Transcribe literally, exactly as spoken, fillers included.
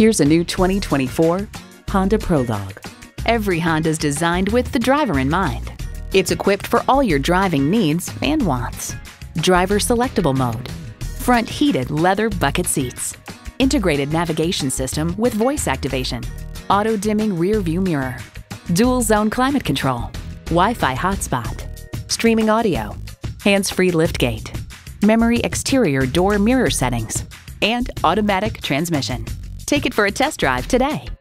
Here's a new twenty twenty-four Honda Prologue. Every Honda's designed with the driver in mind. It's equipped for all your driving needs and wants. Driver selectable mode, front heated leather bucket seats, integrated navigation system with voice activation, auto dimming rear view mirror, dual zone climate control, Wi-Fi hotspot, streaming audio, hands-free liftgate, memory exterior door mirror settings, and automatic transmission. Take it for a test drive today.